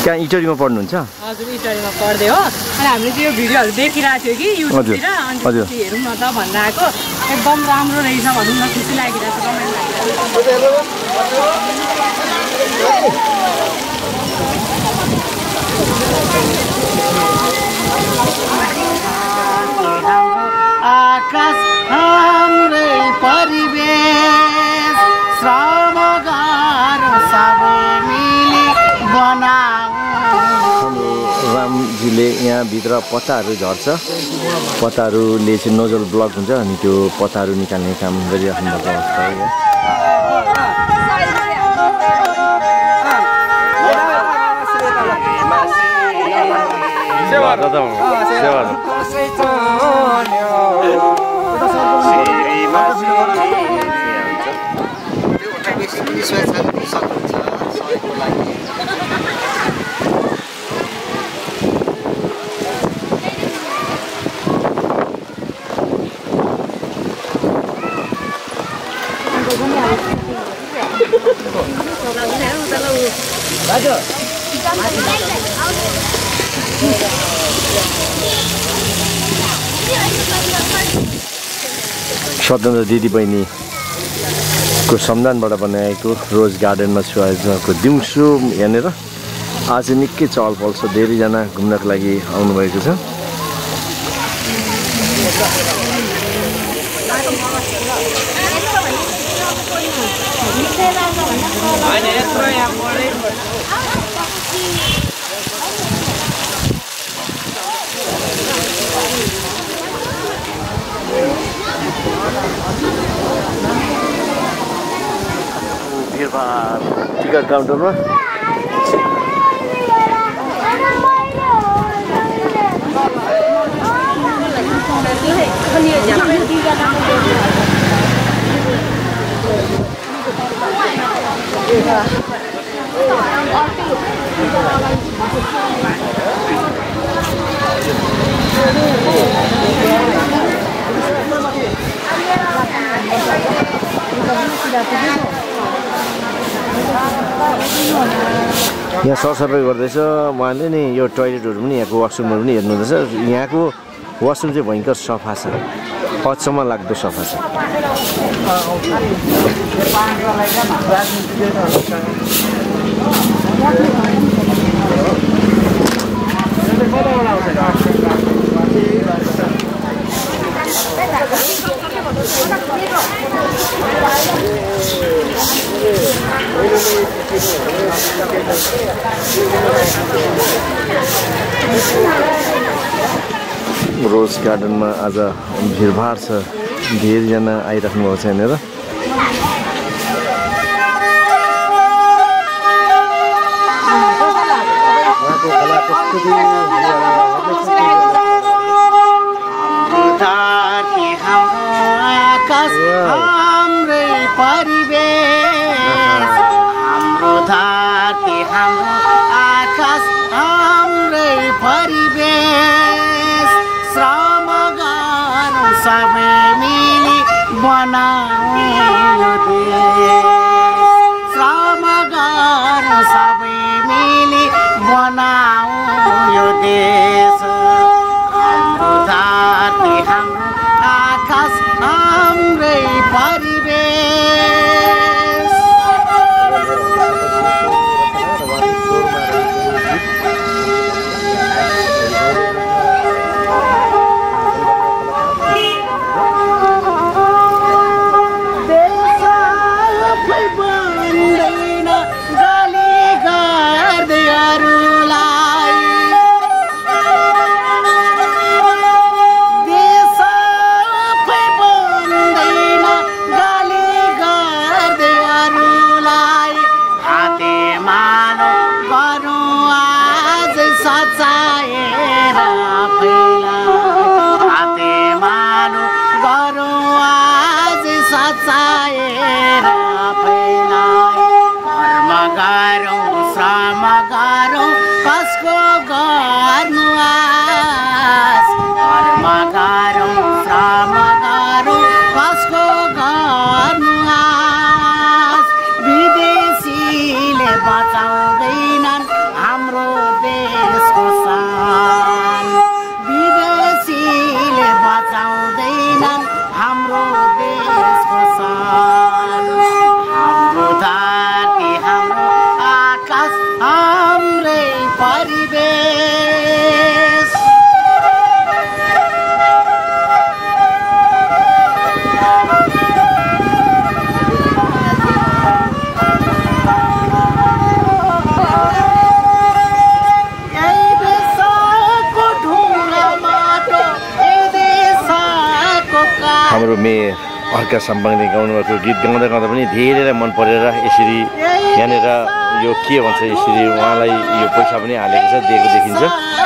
कहाँ इटरीमा पढ्नुहुन्छ? हजुर इटरीमा पढ्दै हो। अनि हामीले त्यो भिडियोहरू देखिरहेको थियो कि युट्युबतिर, अनि त्यो हेरौँ न त भनेर आएको। एकदम राम्रो रहेछ भनौँ न, खुसी लागिरहेको छ, कमेन्ट लागिरहेको आकाश हाम्रै परिवेश श्रम गाह्रो सबै मिली बनाऊ। रामजीले यहाँभित्र पत्ताहरू झर्छ, पत्ताहरूले चाहिँ नोजल ब्लक हुन्छ अनि त्यो पत्ताहरू निकाल्ने काम गरिराख्नु भएको अवस्था हो। स्वतन्त्र दिदीबहिनीको सम्झनाबाट बनाएको रोज गार्डनमा छु आजको दिउँसो यहाँनिर। आज निकै चहल पहल छ, धेरैजना घुम्नको लागि आउनुभएको छ। भिडभाड टिकट काउन्टरमा यहाँ सरसफाइ गर्दैछ उहाँले नि। यो टोइलेटहरू पनि यहाँको वासरुमहरू पनि हेर्नुहुँदैछ। यहाँको वासरुम चाहिँ भयङ्कर सफा छ, अचम्म लाग्दो सफा छ। रोज गार्डनमा आज भिडभाड छ, धेरैजना आइराख्नु भएको छ यहाँनिर। हाम्रै परिवेश हाम्रो धरती हाम्रो आकाश हाम्रै परिवेश श्रम गाह्रो सबै मिली बनाऊ देश। श्रम गाह्रो सबै मिली बनाऊ यो देश। अर्का सम्पङ्गले गाउनुभएको गीत गाउँदा गाउँदा पनि धेरैलाई मन परेर यसरी यहाँनिर यो के भन्छ यसरी उहाँलाई यो पैसा पनि हालेको छ दिएको देखिन्छ।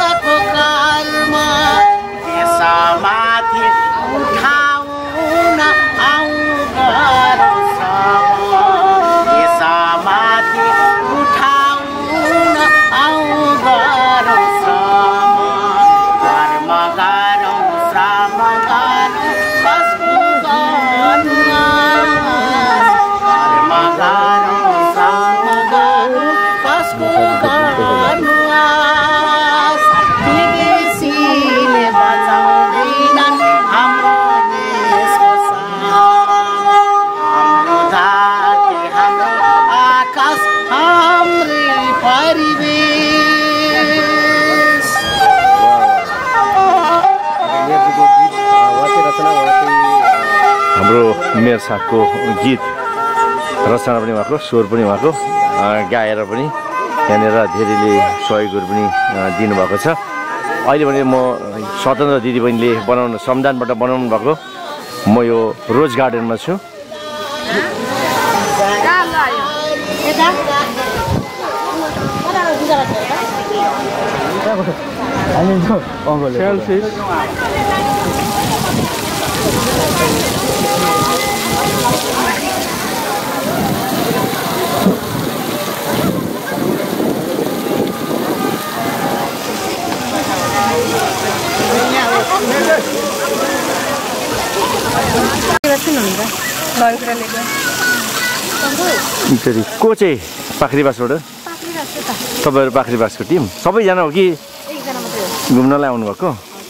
मेयर साहबको गीत रचना पनि उहाँको, स्वर पनि उहाँको, गाएर पनि यहाँनिर धेरैले सहयोगहरू पनि दिनुभएको छ। अहिले भने म स्वतन्त्र दिदीबहिनीले बनाउनु संविधानबाट बनाउनु भएको म यो रोज गार्डनमा छु। को चाहिँ पाखरीबासबाट? तपाईँहरू पाखरीबासको टिम सबैजना हो कि घुम्नलाई आउनुभएको?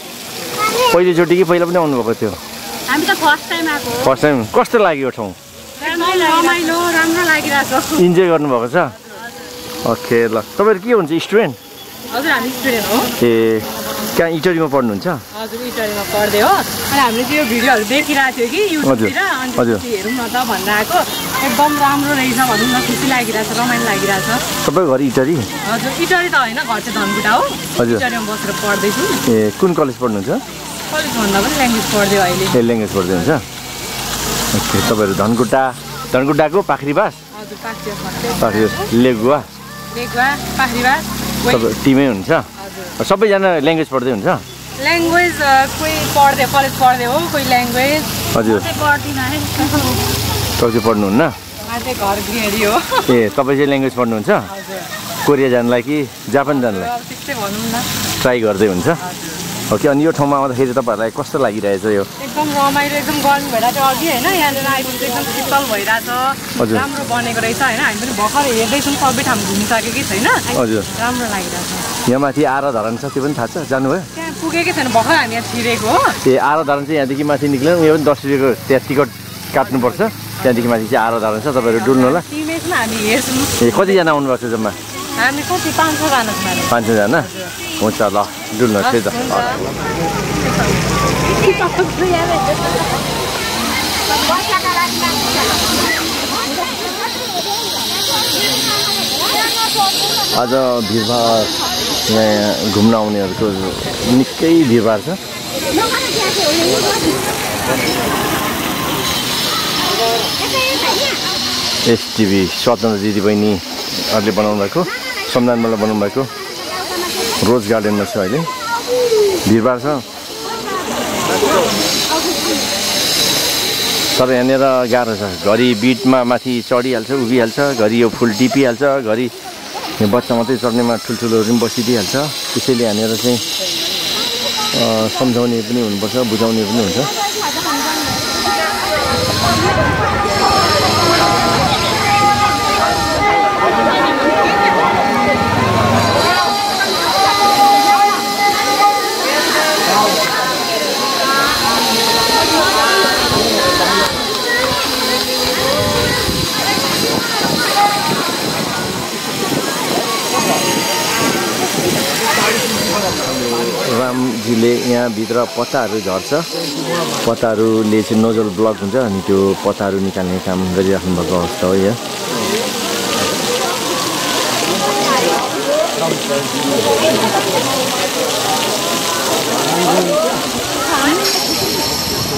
पहिलोचोटि कि पहिला पनि आउनुभएको थियो? हामी त फर्स्ट टाइम आएको। फर्स्ट टाइम कस्तो लाग्यो यो ठाउँ? रमाइलो, राम्रो लागिरहेको छ। इन्जोय गर्नुभएको छ? ओके ल। तपाईँहरू के हुन्छ, स्टुडेन्ट? हजुर हामी स्टुडेन्ट हो। ए कहाँ इटरीमा पढ्नुहुन्छ? हजुर इटरीमा पढ्दै हो। अनि हामीले चाहिँ यो भिडियोहरू देखिरहेको थियो कि युट्युबतिर, अनि हेरौँ न त भनेर आएको। एकदम राम्रो रहेछ भनौँ न, खुसी लागिरहेछ, रमाइलो लागिरहेछ। तपाईँ घर इटरी? हजुर इटरी त होइन, घर चाहिँ धनकुटा हो। हजुर इटरीमा बसेर पढ्दैछु। ए कुन कलेज पढ्नुहुन्छ? कलेज भन्दा पनि ल्याङ्ग्वेज पढ्दै हो अहिले। ए ल्याङ्ग्वेज पढ्दै हुन्छ। ओके तपाईँहरू धनकुटाको पाखरीबास? हजुर पाखरीबास लेगुवा पाखरीबास तपाईँ टिमै हुन्छ? सबैजना ल्याङ्ग्वेज पढ्दै हुन्छ? ल्याङ्ग्वेज कोही पढ्दै कलेज पढ्दै हो, कोही ल्याङ्ग्वेज। हजुर पढ्दिनँ है। तपाईँ चाहिँ पढ्नुहुन्न? घर गृहणी हो। ए तपाईँ चाहिँ ल्याङ्ग्वेज पढ्नुहुन्छ? कोरिया जानलाई कि जापान जानलाई त्यस्तै भनौँ न, ट्राई गर्दै हुन्छ? ओके। अनि यो ठाउँमा आउँदाखेरि तपाईँहरूलाई कस्तो लागिरहेछ? यो एकदम रमाइलो, एकदम गर्मी भइरहेको थियो अघि होइन, यहाँनिर आइपुग्दा एकदम शीतल भइरहेछ, राम्रो बनेको रहेछ होइन। हामी पनि भर्खर हेर्दैछौँ, सबै ठाउँ घुमिसकेकै छैन। हजुर राम्रो लागिरहेछ। यहाँ माथि आरा धरान छ, त्यो पनि थाहा छ? जानुभयो? त्यहाँ पुगेकै छैन, भर्खर हामी यहाँ छिरेको हो। ए आरा धरान चाहिँ यहाँदेखि माथि निक्ल्यौँ, यो पनि 10 रुपियाँको त्यहाँ टिकट काट्नुपर्छ। त्यहाँदेखि माथि चाहिँ आरा धरान छ, तपाईँहरू डुल्नु होला। टिममा हामी हेर्छौँ। ए कतिजना आउनुभएको छ जम्मा? हामी कति 5-6 जना छौँ। 5-6 जना? हुन्छ ल डुल्नु त्यही त। आज भिडभाड यहाँ घुम्न आउनेहरूको निकै भिडभाड छ। एसटिभी स्वतन्त्र दिदीबहिनीहरूले बनाउनु भएको, संविधानबाट बनाउनु भएको रोज गार्डनमा छ। अहिले भिडभाड छ, तर यहाँनिर गाह्रो छ। घरि बिटमा माथि चढिहाल्छ, उभिहाल्छ, घरि यो फुल टिपिहाल्छ, घरि यो बच्चा मात्रै चढ्नेमा ठुल्ठुलोहरू पनि बसिदिइहाल्छ। त्यसैले यहाँनिर चाहिँ सम्झाउने पनि हुनुपर्छ, बुझाउने पनि हुन्छ। रामजीले यहाँभित्र पत्ताहरू झर्छ, पत्ताहरूले चाहिँ नोजल ब्लक हुन्छ, अनि त्यो पत्ताहरू निकाल्ने काम गरिराख्नु भएको अवस्था हो यहाँ।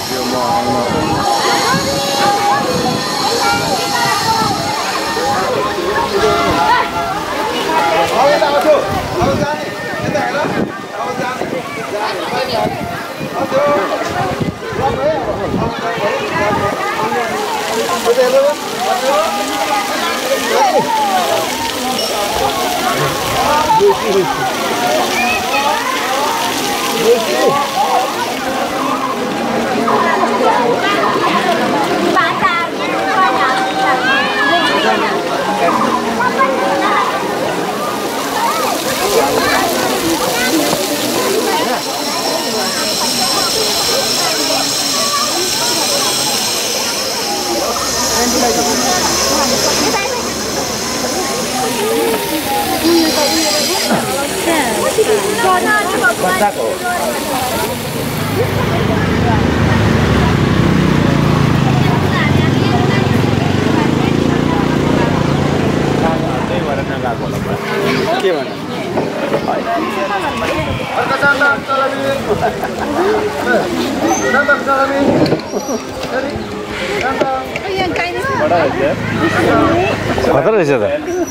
खतरा रहेछ त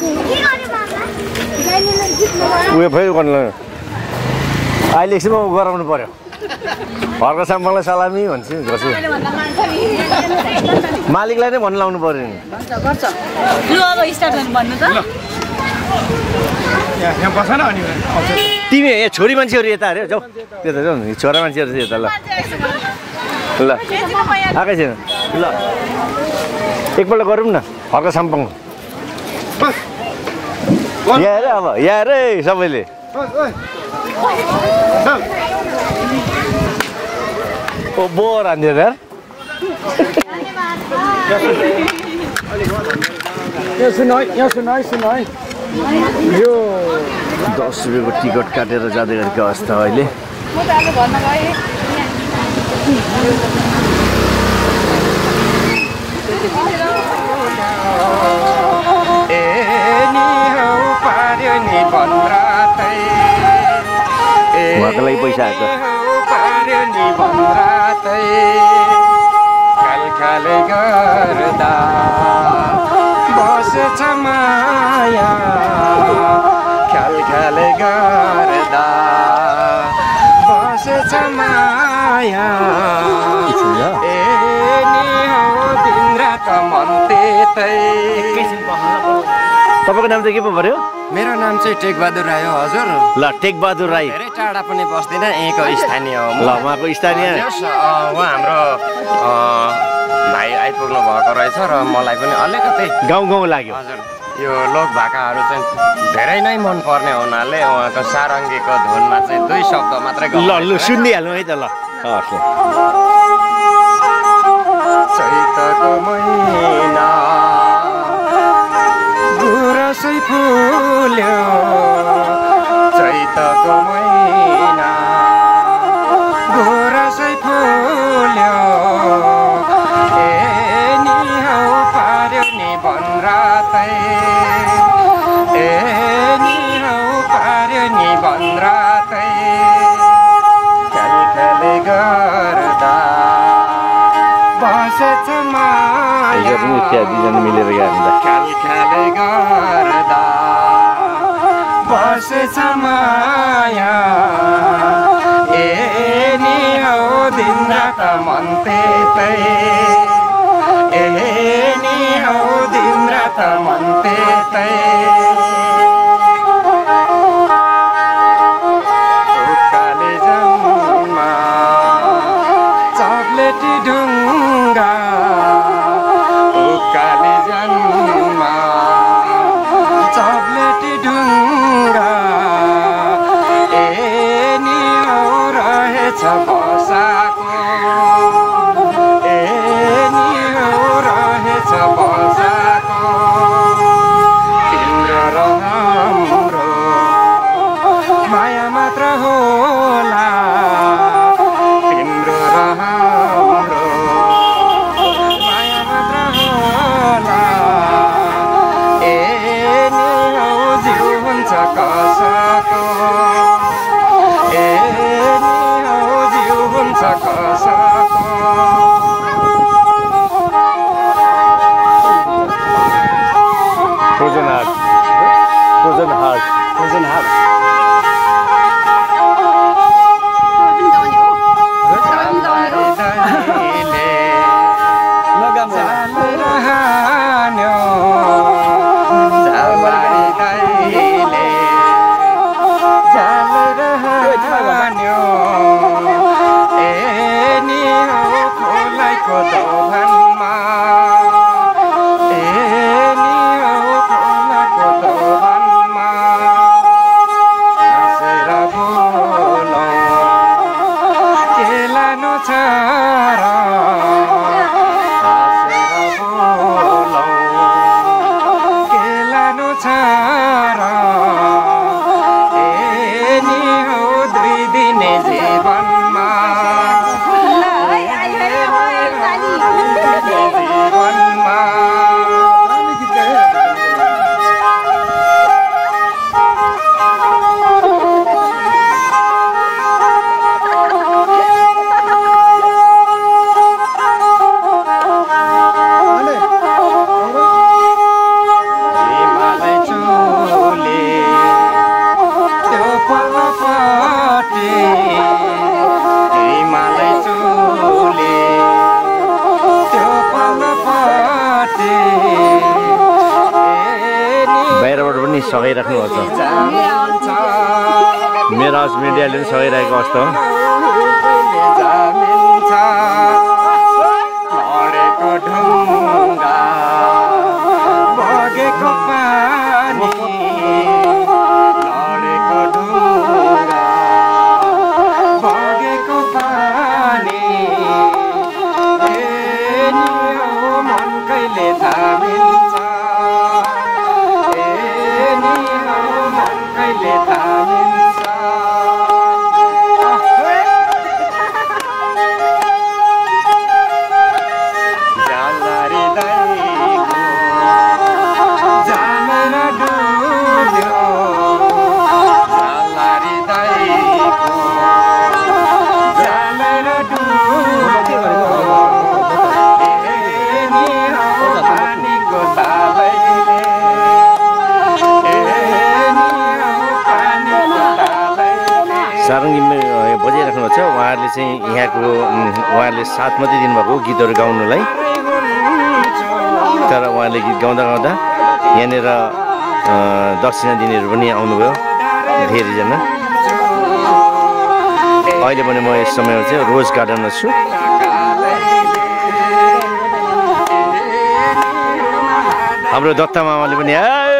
उयो फेरि गर्नु अहिले एकछिनमा गराउनु पर्यो घरको साम्बालाई सलामी भन्छु गर्छु मालिकलाई नै भन्नु लाउनु पर्यो नि तिमी यहाँ छोरी मान्छेहरू यता अरे जाऊ त्यता जाऊ न छोरा मान्छेहरू चाहिँ यता ल ल आएकै छैन ल एकपल्ट गरौँ न हर्का साम्पाङ यहाँ अरे अब यहाँ अरे सबैले ओ बोर हान्दियो यार यो 10 रुपियाँको टिकट काटेर जाँदै गरेको अवस्था अहिले उहाँको लागि पैसा आएको खाले गर्दा बसेछ माया ख्याल ख्याले गर्दा बसेछ माया ए नि हो दिन रात मन त्यतै तपाईको नाम चाहिँ के पो पर्यो मेरो नाम चाहिँ टेकबहादुर राई हो हजुर ल टेकबहादुर राई धेरै टाढा पनि बस्दिनँ यहीँको स्थानीय हो ल उहाँको स्थानीय उहाँ हाम्रो भाइ आइपुग्नु भएको रहेछ र मलाई पनि अलिकति गाउँ गाउँ लाग्यो हजुर यो लोक भाकाहरू चाहिँ धेरै नै मन पर्ने हुनाले उहाँको सारङ्गीको धुनमा चाहिँ 2 शब्द मात्रै ल लु सुनिदिइहाल्नु है त ल चैतको महिना गुरसै फुल्यो चैतको महिना गुरसै फुल्यो ए नि हौ पार्यो नि बनरातै ए नि हौ पार्यो नि बनरातै ख्याल ख्याले गर्दा बसेछ माया मिलेर ख्याल ख्याले गर्दा बसेछ माया ए नि हौ दिन रात मन त्यतै ए नि हौ दिन रात मन त्यतै उकाले जन्मा चक्लेटी ढुङ्गा उकाले जन्मा चक्लेटी ढुङ्गा ए नि हौ रहेछ बसाको ए नि हौ रहेछ बसाको तिम्रो र हाम्रो माया मात्र होला तिम्रो र हाम्रो माया मात्र होला ए नि हौ जिउ हुन्छ कसको ए नि हौ जिउ सघाइराख्नुहुन्छ मेरो आवाज मिडियाले पनि सघाइरहेको अवस्था हो बजाइराख्नुहुन्छ उहाँहरूले चाहिँ यहाँको उहाँहरूले साथ मात्रै दिनुभएको गीतहरू गाउनुलाई तर उहाँले गीत गाउँदा गाउँदा यहाँनिर दक्षिणा दिनेहरू पनि आउनुभयो धेरैजना अहिले पनि म यस समयमा चाहिँ रोज गार्डनमा छु हाम्रो दत्ता मामाले पनि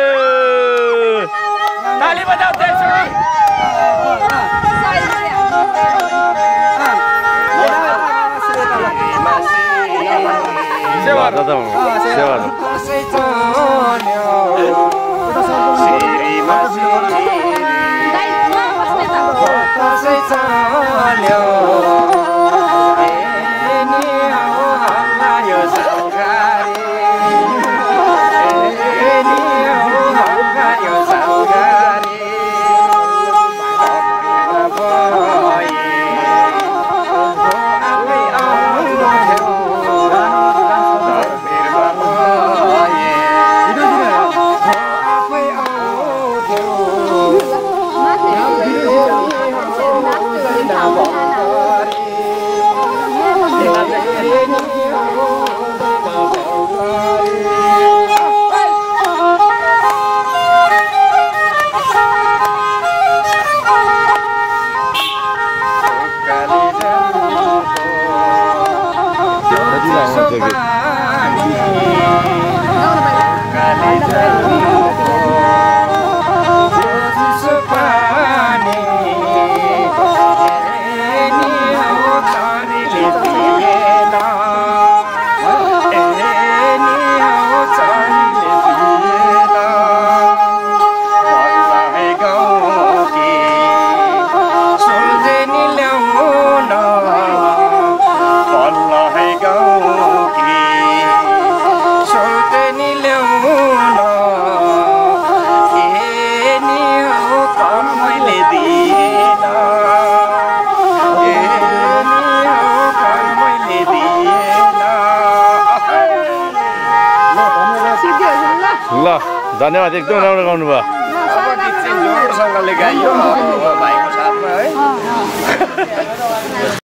ल धन्यवाद एकदम राम्रो गाउनु भयो जोडसँगले गाइयो भाइको साथमा है